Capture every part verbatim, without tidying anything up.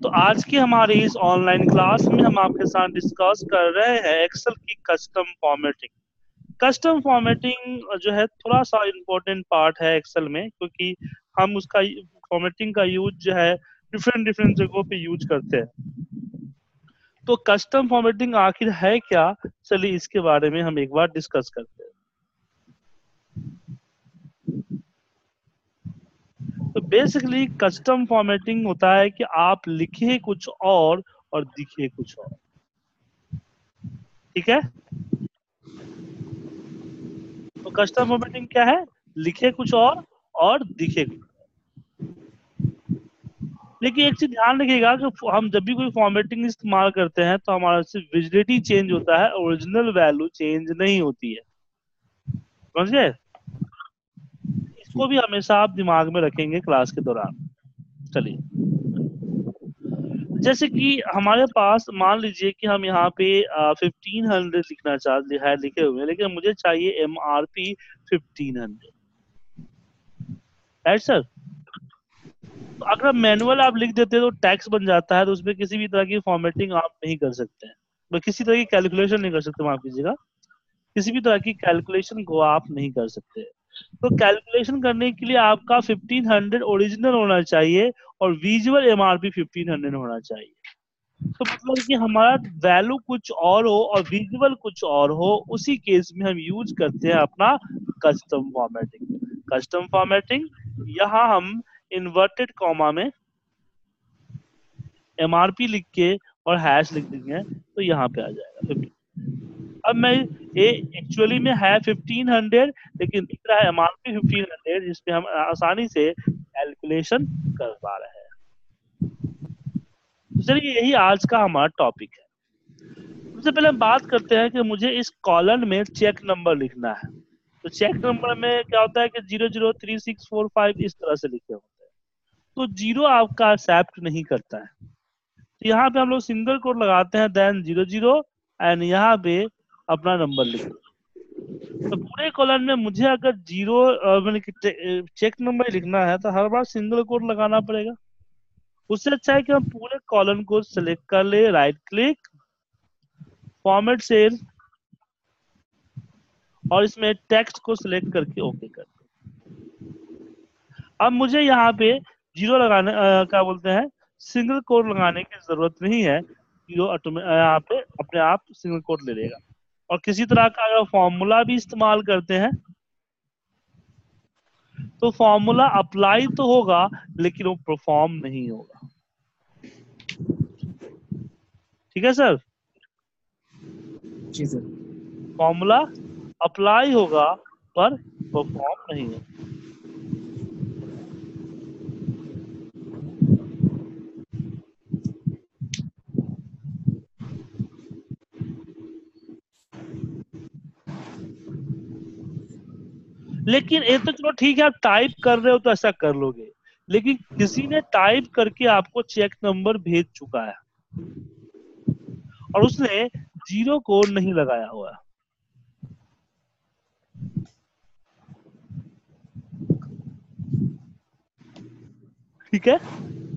तो आज की हमारी इस ऑनलाइन क्लास में हम आपके साथ डिस्कस कर रहे हैं एक्सेल की कस्टम फॉर्मेटिंग। कस्टम फॉर्मेटिंग जो है थोड़ा सा इम्पोर्टेंट पार्ट है एक्सेल में, क्योंकि हम उसका फॉर्मेटिंग का यूज जो है डिफरेंट डिफरेंट जगहों पे यूज करते हैं। तो कस्टम फॉर्मेटिंग आखिर है क्या, चलिए इसके बारे में हम एक बार डिस्कस करते हैं। तो बेसिकली कस्टम फॉर्मेटिंग होता है कि आप लिखे कुछ और और दिखे कुछ और। ठीक है, तो कस्टम फॉर्मेटिंग क्या है? लिखे कुछ और और दिखे कुछ। लेकिन एक चीज ध्यान रखिएगा कि हम जब भी कोई फॉर्मेटिंग इस्तेमाल करते हैं तो हमारा सिर्फ विजिबिलिटी चेंज होता है, ओरिजिनल वैल्यू चेंज नहीं होती है। समझ गए? इसको भी हमेशा आप दिमाग में रखेंगे क्लास के दौरान। चलिए, जैसे कि हमारे पास मान लीजिए कि हम यहाँ पे फिफ्टीन हंड्रेड लिखना चाहते हैं, लिखे हुए हैं, लेकिन मुझे चाहिए M R P fifteen hundred. Right sir? तो अगर मैनुअल आप लिख देते तो टैक्स बन जाता है, तो उसमें किसी भी तरह की फॉर्मेटिंग आप नहीं कर सकते हैं, तो किसी तरह की कैलकुलेशन नहीं कर सकते, माफ कीजिएगा, किसी भी तरह की कैलकुलेशन को आप नहीं कर सकते। तो कैलकुलेशन करने के लिए आपका फिफ्टीन हंड्रेड ओरिजिनल होना चाहिए और विजुअल एमआरपी फिफ्टीन हंड्रेड होना चाहिए। तो मतलब कि हमारा वैल्यू कुछ और हो और विजुअल कुछ और हो, उसी केस में हम यूज करते हैं अपना कस्टम फॉर्मेटिंग। कस्टम फॉर्मेटिंग यहाँ हम इन्वर्टेड कॉमा में एमआरपी लिख के और हैश लिख देंगे तो यहाँ पे आ जाएगा फिफ्टीन। अब मैं ये एक्चुअली में है फिफ्टीन हंड्रेड, लेकिन दिख रहा है एमआरपी फिफ्टीन हंड्रेड, जिसपे हम आसानी से कैलकुलेशन कर पा रहे हैं। तो चलिए, यही आज का हमारा टॉपिक है। सबसे पहले हम बात करते हैं कि मुझे इस कॉलम में चेक नंबर लिखना है। तो चेक नंबर में क्या होता है कि zero zero three six four five इस तरह से लिखे होते हैं, तो जीरो आपका एक्सेप्ट नहीं करता है। तो यहाँ पे हम लोग सिंगल कोड लगाते हैं, देन जीरो जीरो एंड यहाँ पे अपना नंबर लिखते हैं। तो पूरे कॉलम में मुझे अगर जीरो मतलब चेक नंबर लिखना है तो हर बार सिंगल कोड लगाना पड़ेगा। उससे अच्छा है कि हम पूरे कॉलम को सिलेक्ट कर ले, राइट क्लिक, फॉर्मेट सेल, और इसमें टेक्स्ट को सिलेक्ट करके ओके कर दो। अब मुझे यहाँ पे जीरो लगाने आ, क्या बोलते हैं, सिंगल कोड लगाने की जरूरत नहीं है। जीरो यहाँ पे अपने आप सिंगल कोड ले लेगा। और किसी तरह का अगर फॉर्मूला भी इस्तेमाल करते हैं तो फॉर्मूला अप्लाई तो होगा लेकिन वो परफॉर्म नहीं होगा। ठीक है सर? जी सर। फॉर्मूला अप्लाई होगा पर परफॉर्म नहीं होगा। लेकिन ये तो चलो ठीक है, आप टाइप कर रहे हो तो ऐसा कर लोगे, लेकिन किसी ने टाइप करके आपको चेक नंबर भेज चुका है और उसने जीरो कोड नहीं लगाया हुआ है। ठीक है,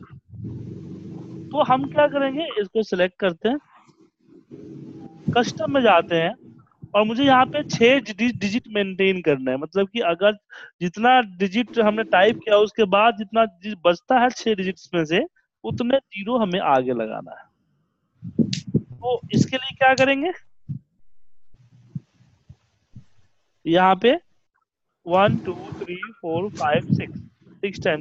तो हम क्या करेंगे, इसको सिलेक्ट करते हैं, कस्टम में जाते हैं और मुझे यहाँ पे छह डिजिट मेंटेन करना है। मतलब कि अगर जितना डिजिट हमने टाइप किया उसके बाद जितना बचता है छह डिजिट्स में से, उतने जीरो हमें आगे लगाना है। तो इसके लिए क्या करेंगे, यहाँ पे one two three four five six six time.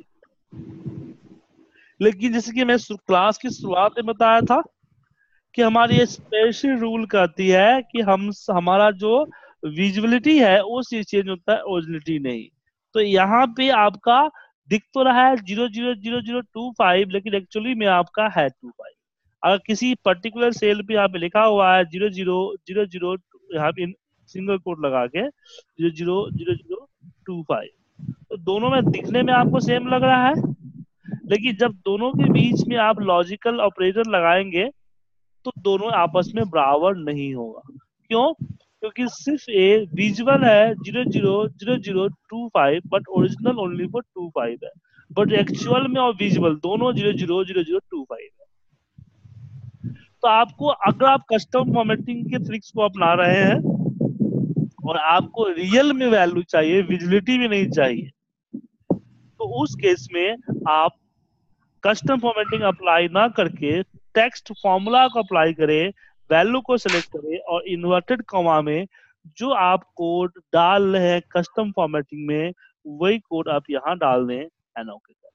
लेकिन जैसे कि मैं क्लास की शुरुआत में बताया था कि हमारी स्पेशल रूल कहती है कि हम हमारा जो विजिबिलिटी है वो चीज चेंज होता है, ओरिजिनिटी नहीं। तो यहाँ पे आपका दिख तो रहा है zero zero zero zero two five, लेकिन एक्चुअली में आपका है टू फाइव। अगर किसी पर्टिकुलर सेल पे यहाँ पे लिखा हुआ है जीरो जीरो जीरो जीरो, यहाँ पे सिंगल कोड लगा के zero zero zero zero two five, तो दोनों में दिखने में आपको सेम लग रहा है, लेकिन जब दोनों के बीच में आप लॉजिकल ऑपरेटर लगाएंगे तो दोनों आपस में बराबर नहीं होगा। क्यों? क्योंकि सिर्फ ए विजुअल है zero zero zero zero two five, but original only for two five है, बट एक्चुअल में और विजुअल दोनों zero zero zero zero two five. तो आपको अगर आप कस्टम फॉर्मेटिंग के ट्रिक्स को अपना रहे हैं और आपको रियल में वैल्यू चाहिए, विजिबिलिटी में नहीं चाहिए, तो उस केस में आप कस्टम फॉर्मेटिंग अप्लाई ना करके टेक्स्ट फॉर्मूला को अप्लाई करें, वैल्यू को सिलेक्ट करें और इन्वर्टेड कॉमा में जो आप कोड डाल रहे हैं कस्टम फॉर्मेटिंग में वही कोड आप यहां डाल दें एंड ओके कर।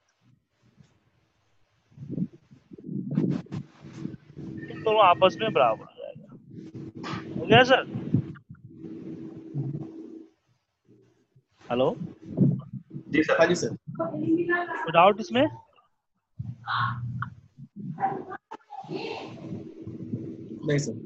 इन दोनों आपस में बराबर हो जाएगा। हो गया सर? हेलो जी सर। हाँ जी सर। कोई डाउट इसमें? नहीं सर।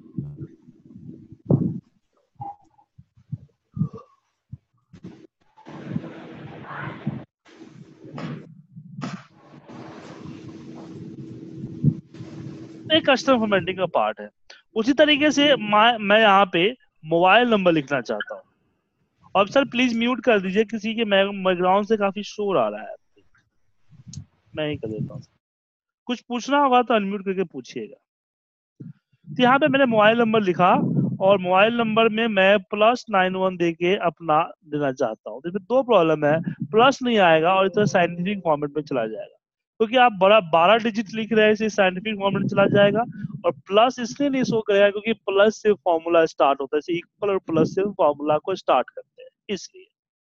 एक कस्टम फॉर्मेटिंग का पार्ट है। उसी तरीके से मैं यहाँ पे मोबाइल नंबर लिखना चाहता हूँ। और सर प्लीज म्यूट कर दीजिए, किसी के बैकग्राउंड से काफी शोर आ रहा है। मैं ही कर देता हूँ। कुछ पूछना होगा तो अनम्यूट करके पूछिएगा। तो यहाँ पे मैंने मोबाइल नंबर लिखा और मोबाइल नंबर में मैं प्लस नाइन वन दे के अपना देना चाहता हूँ। तो दो प्रॉब्लम है, प्लस नहीं आएगा और इतना साइंटिफिक फॉर्मेट में चला जाएगा, क्योंकि तो आप बड़ा बारह डिजिट लिख रहे हैं इसे साइंटिफिक फॉर्मेट में चला जाएगा। और प्लस इसलिए नहीं शो करेगा क्योंकि प्लस से फॉर्मूला स्टार्ट होता है, इक्वल और प्लस से फॉर्मूला को स्टार्ट करते हैं इसलिए।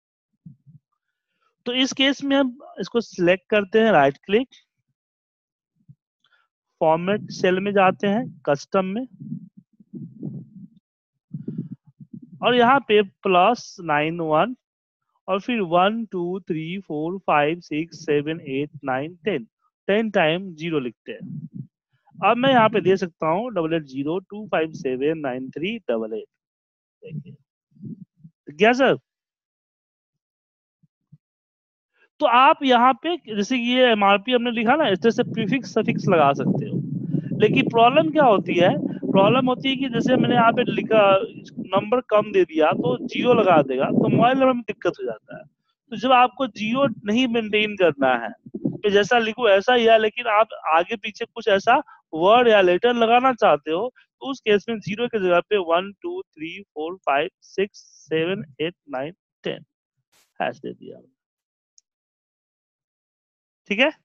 तो इस केस में हम इसको सिलेक्ट करते हैं, राइट क्लिक, फॉर्मेट सेल में जाते हैं, कस्टम में, और यहाँ पे प्लस नाइन वन और फिर one two three four five six seven eight nine ten, ten time zero लिखते हैं। अब मैं यहाँ पे दे सकता हूँ double eight zero two five seven nine three double eight. देखिए क्या सर? तो आप यहाँ पे जैसे ये एमआरपी हमने लिखा ना, इस तरह से प्रीफिक्स सफिक्स लगा सकते हो। लेकिन प्रॉब्लम क्या होती है? प्रॉब्लम होती है कि जैसे मैंने यहाँ पे लिखा नंबर कम दे दिया तो जीरो लगा देगा, तो मोबाइल नंबर में दिक्कत हो जाता है। तो जब आपको जीरो नहीं मेंटेन करना है तो जैसा लिखो ऐसा ही है, लेकिन आप आगे पीछे कुछ ऐसा वर्ड या लेटर लगाना चाहते हो तो उस केस में जीरो की जगह पे one two three four five six seven eight nine ten hash दे दिया। ठीक है?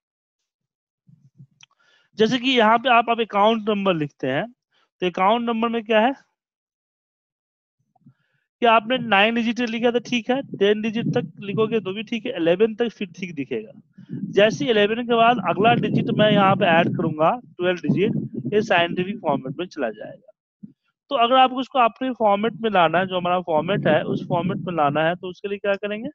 जैसे कि यहाँ पे आप अब अकाउंट नंबर लिखते हैं, तो अकाउंट नंबर में क्या है कि आपने नाइन डिजिट लिखा था, ठीक है, टेन डिजिट तक लिखोगे तो भी ठीक है, इलेवन तक फिर ठीक दिखेगा। जैसे इलेवन के बाद अगला डिजिट मैं यहाँ पे ऐड करूंगा ट्वेल्व डिजिट, ये साइंटिफिक फॉर्मेट में चला जाएगा। तो अगर आपको उसको अपने फॉर्मेट में लाना है, जो हमारा फॉर्मेट है उस फॉर्मेट में लाना है, तो उसके लिए क्या करेंगे?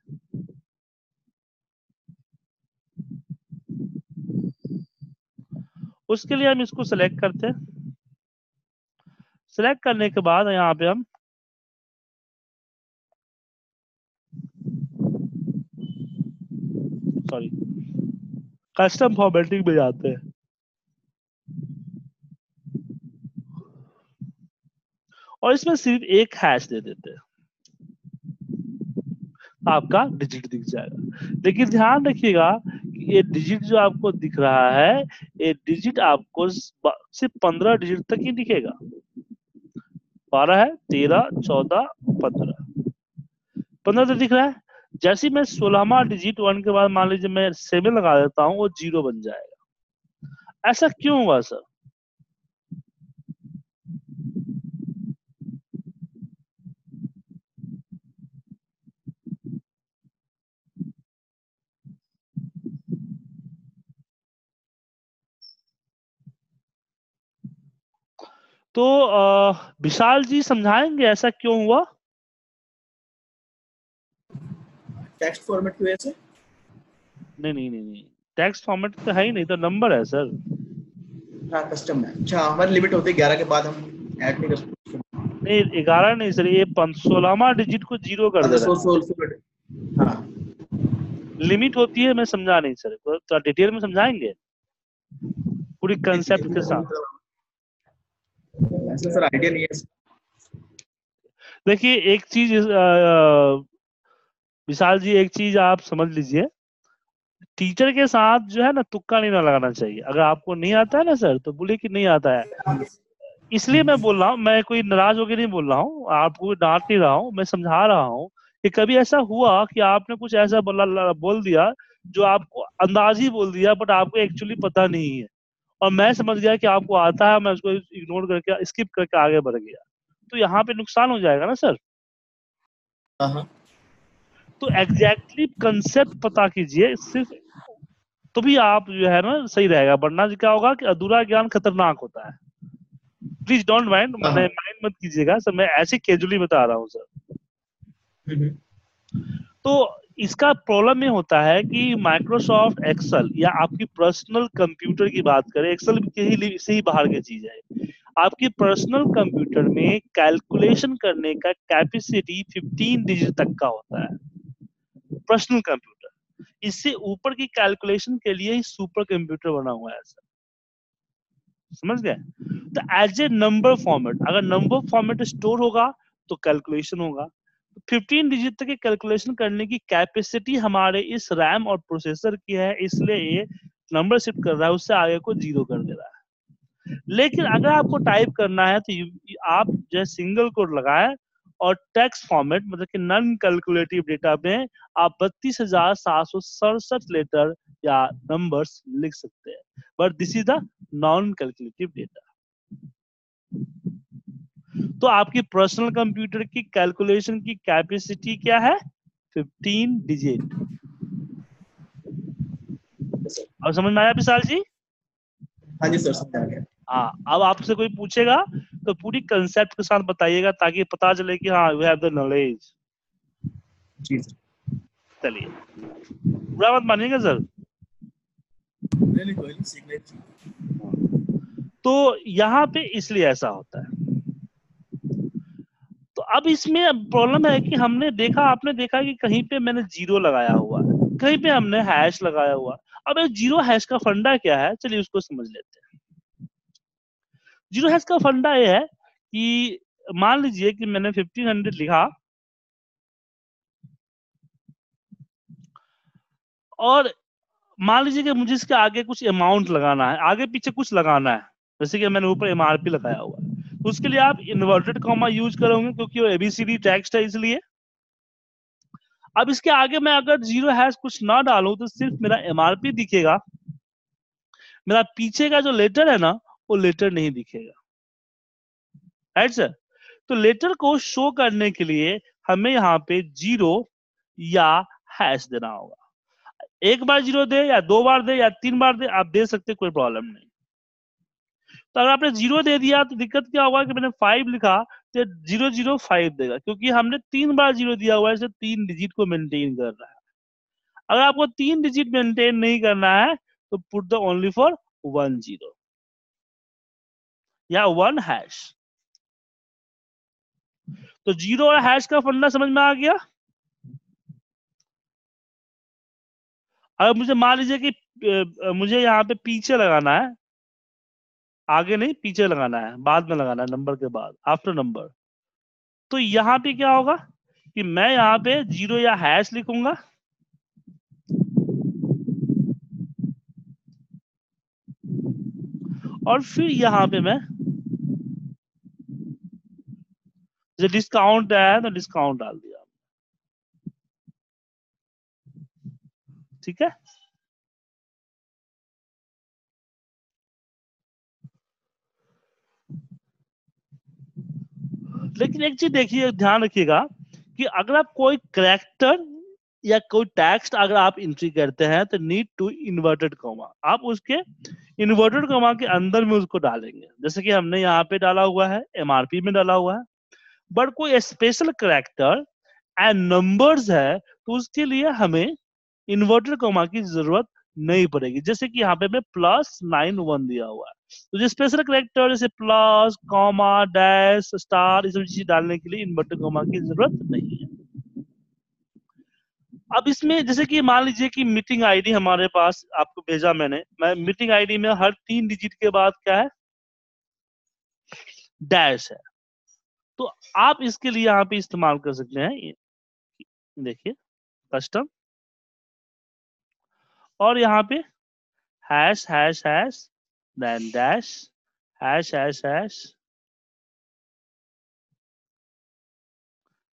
उसके लिए हम इसको सिलेक्ट करते हैं। सिलेक्ट करने के बाद यहाँ पे हम सॉरी कस्टम फॉर्मेटिंग में जाते हैं और इसमें सिर्फ एक हैश दे देते हैं, आपका डिजिट दिख जाएगा। लेकिन ध्यान रखिएगा कि ये डिजिट जो आपको दिख रहा है, ये डिजिट आपको सिर्फ पंद्रह डिजिट तक ही दिखेगा। बारह है, तेरह, चौदह, पंद्रह, पंद्रह तक दिख रहा है। जैसे मैं सोलहवा डिजिट वन के बाद मान लीजिए मैं सेवन लगा देता हूँ, वो जीरो बन जाएगा। ऐसा क्यों हुआ सर? तो विशाल जी समझाएंगे ऐसा क्यों हुआ? टेक्स्ट फॉर्मेट की वजह से? नहीं नहीं नहीं नहीं, टेक्स्ट फॉर्मेट तो है ही नहीं, तो नंबर है सर। हाँ कस्टम है। अच्छा, हमारी लिमिट होती है ग्यारह के बाद हम ऐड नहीं कर सकते। नहीं ग्यारह नहीं सर, ये सोलहवा डिजिट को जीरो कर दे रहा है। हाँ लिमिट होती है, मैं समझा नहीं सर, तो डिटेल में समझाएंगे पूरी कंसेप्ट के साथ। ऐसा सर आइडिया नहीं है। देखिए एक चीज विशाल जी, एक चीज आप समझ लीजिए, टीचर के साथ जो है ना तुक्का नहीं ना लगाना चाहिए। अगर आपको नहीं आता है ना सर तो बोले कि नहीं आता है, इसलिए मैं बोल रहा हूँ, मैं कोई नाराज होकर नहीं बोल रहा हूँ, आपको डांट नहीं रहा हूँ, मैं समझा रहा हूँ कि कभी ऐसा हुआ कि आपने कुछ ऐसा बोला बोल दिया जो आपको अंदाजी बोल दिया, बट आपको एक्चुअली पता नहीं है, और मैं समझ गया कि आपको आता है, मैं उसको इग्नोर करके स्किप करके आगे बढ़ गया, तो यहाँ पे नुकसान हो जाएगा ना सर। हाँ तो एग्जैक्टली कंसेप्ट पता कीजिए सिर्फ, तो भी आप जो है ना सही रहेगा, वरना क्या होगा कि अधूरा ज्ञान खतरनाक होता है। प्लीज डोंट माइंड, हाँ मैंने हाँ। माइंड मत कीजिएगा सर, मैं ऐसे कैजुअली बता रहा हूँ सर। हम्म, तो इसका प्रॉब्लम ये होता है कि माइक्रोसॉफ्ट एक्सेल या आपकी पर्सनल कंप्यूटर की बात करें, एक्सेल के ही से ही बाहर की चीज है, आपकी पर्सनल कंप्यूटर में कैलकुलेशन करने का कैपेसिटी फिफ्टीन डिजिट तक का होता है, पर्सनल कंप्यूटर। इससे ऊपर की कैलकुलेशन के लिए ही सुपर कंप्यूटर बना हुआ है सर, समझ गए। तो एज ए नंबर फॉर्मेट, अगर नंबर फॉर्मेट स्टोर होगा तो कैलकुलेशन होगा, फिफ्टीन डिजिट तक कैलकुलेशन करने की कैपेसिटी हमारे इस रैम और प्रोसेसर की है, इसलिए ये नंबर शिफ्ट कर रहा है, उससे आगे को जीरो कर दे रहा है। लेकिन अगर आपको टाइप करना है तो यू- आप जो है सिंगल कोड लगाए और टेक्स्ट फॉर्मेट मतलब कि नॉन कैलकुलेटिव डेटा में आप बत्तीस हजार सात सौ सड़सठ लेटर या नंबर्स लिख सकते हैं, but this is the non calculative data. तो आपकी पर्सनल कंप्यूटर की कैलकुलेशन की कैपेसिटी क्या है, फिफ्टीन डिजिट। सर। अब समझ में आया विशाल जी। हाँ जी सर, समझ आ गया। हाँ, अब आपसे कोई पूछेगा तो पूरी कंसेप्ट के साथ बताइएगा ताकि पता चले कि हाँ यू हैव द नॉलेज। जी सर। चलिए, बुरा मत मानिएगा सर। नहीं नहीं, कोई नहीं, सीखने की। तो यहाँ पे इसलिए ऐसा होता है। तो अब इसमें प्रॉब्लम है कि हमने देखा, आपने देखा कि कहीं पे मैंने जीरो लगाया हुआ है, कहीं पे हमने हैश लगाया हुआ। अब ये जीरो हैश का फंडा क्या है, चलिए उसको समझ लेते हैं। जीरो हैश का फंडा ये है कि मान लीजिए कि मैंने फिफ्टीन हंड्रेड लिखा और मान लीजिए कि मुझे इसके आगे कुछ अमाउंट लगाना है, आगे पीछे कुछ लगाना है, जैसे कि मैंने ऊपर एमआरपी लगाया हुआ है, तो उसके लिए आप इन्वर्टेड कॉमा यूज करोगे क्योंकि वो एबीसीडी टेक्स्ट है इसलिए। अब इसके आगे मैं अगर जीरो हैश कुछ ना डालूं तो सिर्फ मेरा एमआरपी दिखेगा, मेरा पीछे का जो लेटर है ना वो लेटर नहीं दिखेगा, राइट सर। तो लेटर को शो करने के लिए हमें यहाँ पे जीरो या हैश देना होगा। एक बार जीरो दे या दो बार दे या तीन बार दे, आप दे सकते, कोई प्रॉब्लम नहीं। तो अगर आपने जीरो दे दिया तो दिक्कत क्या होगा कि मैंने फाइव लिखा तो जीरो जीरो फाइव देगा, क्योंकि हमने तीन बार जीरो दिया हुआ है, इसलिए तीन डिजिट को मेंटेन कर रहा है। अगर आपको तीन डिजिट मेंटेन नहीं करना है तो put the only for one zero या वन हैश। तो जीरो और हैश का फंडा समझ में आ गया। अगर मुझे मान लीजिए कि अ, मुझे यहाँ पे पीछे लगाना है, आगे नहीं पीछे लगाना है, बाद में लगाना है, नंबर के बाद, आफ्टर नंबर, तो यहाँ पे क्या होगा कि मैं यहाँ पे जीरो या हैश लिखूंगा और फिर यहाँ पे मैं जो डिस्काउंट है तो डिस्काउंट डाल दिया, ठीक है। लेकिन एक चीज देखिए, ध्यान रखिएगा कि अगर आप कोई करेक्टर या कोई टेक्स्ट अगर आप एंट्री करते हैं तो नीड टू इन्वर्टेड कॉमा, आप उसके इन्वर्टेड कॉमा के अंदर में उसको डालेंगे, जैसे कि हमने यहाँ पे डाला हुआ है, एमआरपी में डाला हुआ है। बट कोई स्पेशल करेक्टर एंड नंबर्स है तो उसके लिए हमें इन्वर्टेड कॉमा की जरूरत नहीं पड़ेगी, जैसे कि यहाँ पे मैं प्लस नाइन वन दिया हुआ है, तो जो स्पेशल करेक्टर जैसे प्लस कॉमा डैश स्टार ये सब चीजें डालने के लिए इन्वर्टेड कॉमा की जरूरत नहीं है। अब इसमें जैसे कि मान लीजिए कि मीटिंग आईडी हमारे पास आपको भेजा मैंने, मैं मीटिंग आईडी में हर तीन डिजिट के बाद क्या है, डैश है, तो आप इसके लिए यहाँ पे इस्तेमाल कर सकते हैं, ये देखिए कस्टम, और यहाँ पे hash hash hash then dash hash hash hash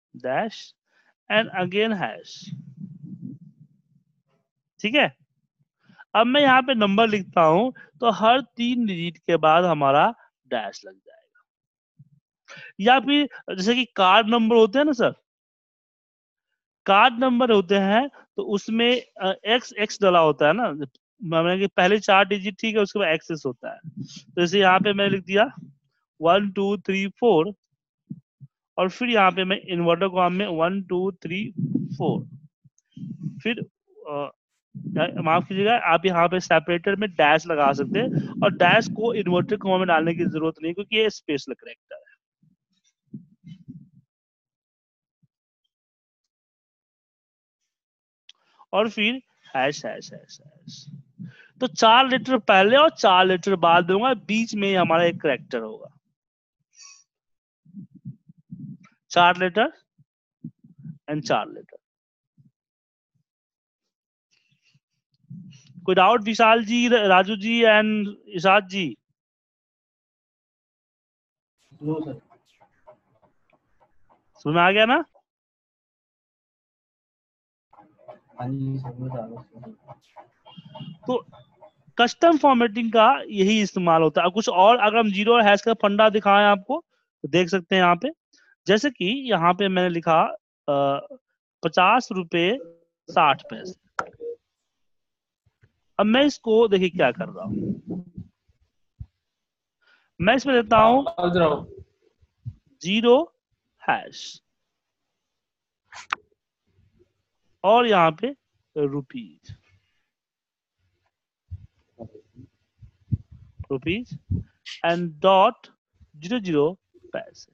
dash and again hash. ठीक है, अब मैं यहाँ पे नंबर लिखता हूं तो हर तीन डिजिट के बाद हमारा डैश लग जाएगा। या फिर जैसे कि कार्ड नंबर होते हैं ना सर, कार्ड नंबर होते हैं तो उसमें एक्स एक्स डला होता है ना, मैंने कि पहले चार डिजिट ठीक है, उसके बाद एक्सेस होता है। तो जैसे यहाँ पे मैंने लिख दिया वन टू थ्री फोर, और फिर यहाँ पे मैं इन्वर्टर कॉम में वन टू थ्री फोर, फिर अ, माफ कीजिएगा, आप यहाँ पे सेपरेटर में डैश लगा सकते हैं, और डैश को इन्वर्टर कॉमा में डालने की जरूरत नहीं क्योंकि ये स्पेशल करेक्टर है। और फिर हैश हैश हैश हैश। तो चार लेटर पहले और चार लेटर बाद दूंगा, बीच में हमारा एक करेक्टर होगा। चार लेटर एंड चार लेटर। कोई doubt Vishal ji, Raju ji and Ishad ji? No sir. समझ में आ गया ना? हाँ जी समझ आ गया। तो कस्टम फॉर्मेटिंग का यही इस्तेमाल होता है। कुछ और अगर हम जीरो और हैश का फंडा दिखाएं आपको तो देख सकते हैं यहाँ पे, जैसे कि यहाँ पे मैंने लिखा पचास रुपए साठ पैसे। अब मैं इसको देखिए क्या कर रहा हूं, मैं इसमें देता हूं जीरो हैश और यहाँ पे rupees rupees and dot zero zero पैसे।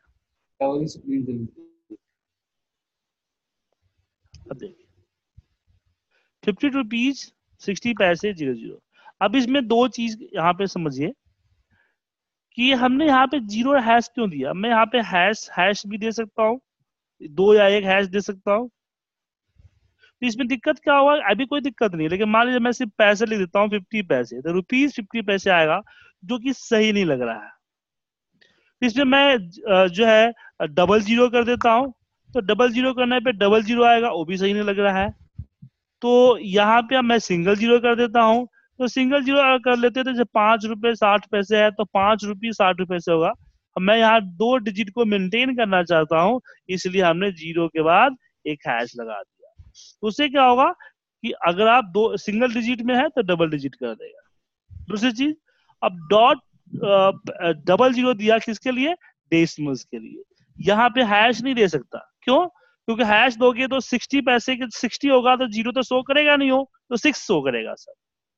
अब देखिए फिफ्टी रुपीज सिक्सटी पैसे जीरो जीरो। अब इसमें दो चीज यहाँ पे समझिए कि हमने यहाँ पे जीरो और हैश क्यों दिया। मैं यहाँ पे हैश हैश भी दे सकता हूँ, दो या एक हैश दे सकता हूँ। तो इसमें दिक्कत क्या होगा, अभी कोई दिक्कत नहीं, लेकिन मान लीजिए मैं सिर्फ पैसे लिख देता हूँ फिफ्टी पैसे, तो रुपीज फिफ्टी पैसे आएगा, जो कि सही नहीं लग रहा है। तो इसमें मैं जो है डबल जीरो कर देता हूँ, तो डबल जीरो करने पे डबल जीरो आएगा, वो भी सही नहीं लग रहा है। तो यहाँ पे मैं सिंगल जीरो कर देता हूँ, तो सिंगल जीरो अगर कर लेते हैं तो जब पांच रुपए साठ पैसे है तो पांच रुपये साठ रुपए से होगा। अब मैं यहाँ दो डिजिट को मेंटेन करना चाहता हूँ, इसलिए हमने जीरो के बाद एक हैश लगा दिया। तो उससे क्या होगा कि अगर आप दो सिंगल डिजिट में है तो डबल डिजिट कर देगा। दूसरी चीज, अब डॉट डबल जीरो दिया किसके लिए, डेसिमल्स के लिए। यहाँ पे हैश नहीं दे सकता, क्यों? क्योंकि हैश दोगे तो सिक्सटी पैसे के सिक्सटी होगा तो जीरो तो शो करेगा नहीं, हो तो सिक्स शो करेगा सर।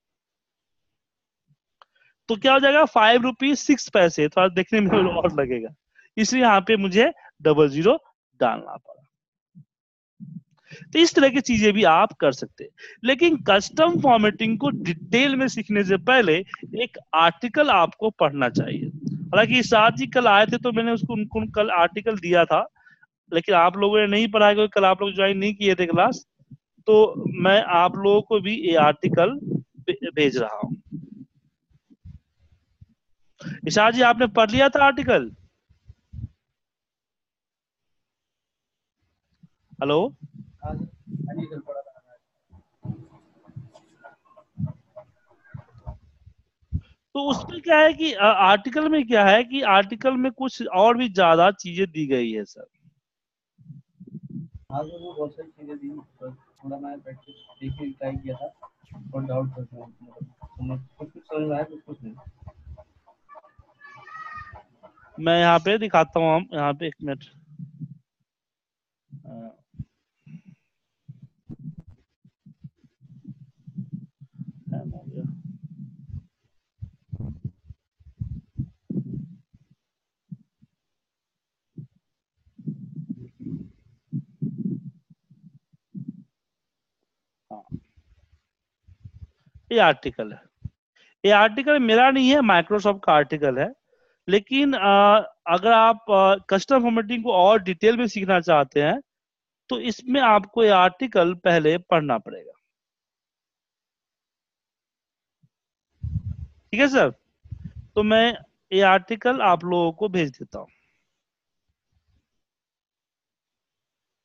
तो क्या हो जाएगा, फाइव रुपीज सिक्स पैसे, थोड़ा देखने में और लगेगा, इसलिए यहाँ पे मुझे डबल जीरो डालना पड़ा। तो इस तरह की चीजें भी आप कर सकते हैं। लेकिन कस्टम फॉर्मेटिंग को डिटेल में सीखने से पहले एक आर्टिकल आपको पढ़ना चाहिए। हालांकि साथ ही कल आए थे तो मैंने उसको उनको कल आर्टिकल दिया था, लेकिन आप लोगों ने नहीं पढ़ा क्योंकि कल आप लोग ज्वाइन नहीं किए थे क्लास। तो मैं आप लोगों को भी ये आर्टिकल भेज रहा हूँ। इशा जी आपने पढ़ लिया था आर्टिकल? हेलो, तो उसमें क्या है कि आर्टिकल में क्या है कि आर्टिकल में कुछ और भी ज्यादा चीजें दी गई है सर। हाँ सर वो बहुत सारी चीजें दी, थोड़ा मैं प्रैक्टिस देखने ट्राई किया था और डाउट कर रहा हूँ, कुछ कुछ समझ में आया कुछ कुछ नहीं। मैं यहाँ पे दिखाता हूँ, हम यहाँ पे एक मिनट, हो गया। हाँ, ये आर्टिकल है, ये आर्टिकल मेरा नहीं है, माइक्रोसॉफ्ट का आर्टिकल है। लेकिन आ, अगर आप कस्टम फॉर्मेटिंग को और डिटेल में सीखना चाहते हैं तो इसमें आपको ये आर्टिकल पहले पढ़ना पड़ेगा। ठीक है सर, तो मैं ये आर्टिकल आप लोगों को भेज देता हूँ।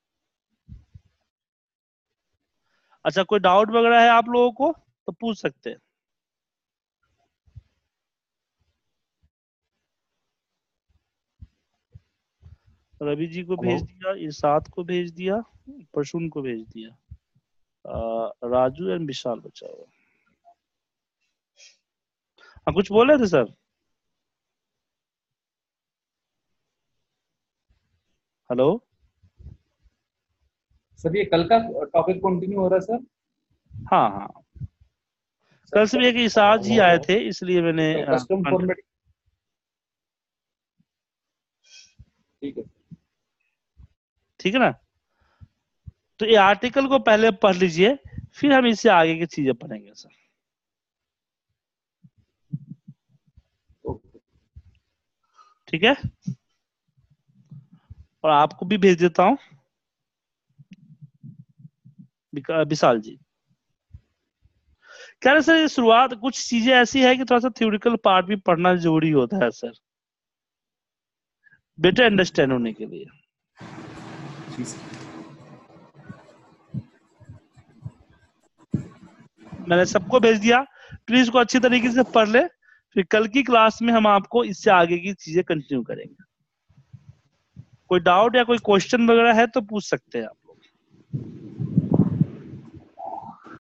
अच्छा, कोई डाउट वगैरह है आप लोगों को तो पूछ सकते हैं। रवि जी को भेज दिया, इरशाद को भेज दिया, प्रसून को भेज दिया, आ, राजू एंड विशाल बचा हुआ। हाँ, कुछ बोल रहे थे सर? हेलो सर, ये कल का टॉपिक कंटिन्यू हो रहा है सर? हाँ हाँ, कल से भी एक इरशाद जी आए थे, इसलिए मैंने कस्टम फॉर्मेट। ठीक है, ठीक है ना। तो ये आर्टिकल को पहले पढ़ लीजिए, फिर हम इससे आगे की चीजें पढ़ेंगे सर। ठीक है, और आपको भी भेज देता हूं विशाल जी। कह रहे सर, ये शुरुआत कुछ चीजें ऐसी है कि थोड़ा सा थ्योरिटिकल पार्ट भी पढ़ना जरूरी होता है सर, बेटर अंडरस्टैंड होने के लिए। मैंने सबको भेज दिया, प्लीज को अच्छी तरीके से पढ़ ले, फिर कल की क्लास में हम आपको इससे आगे की चीजें कंटिन्यू करेंगे। कोई डाउट या कोई क्वेश्चन वगैरह है तो पूछ सकते हैं आप लोग।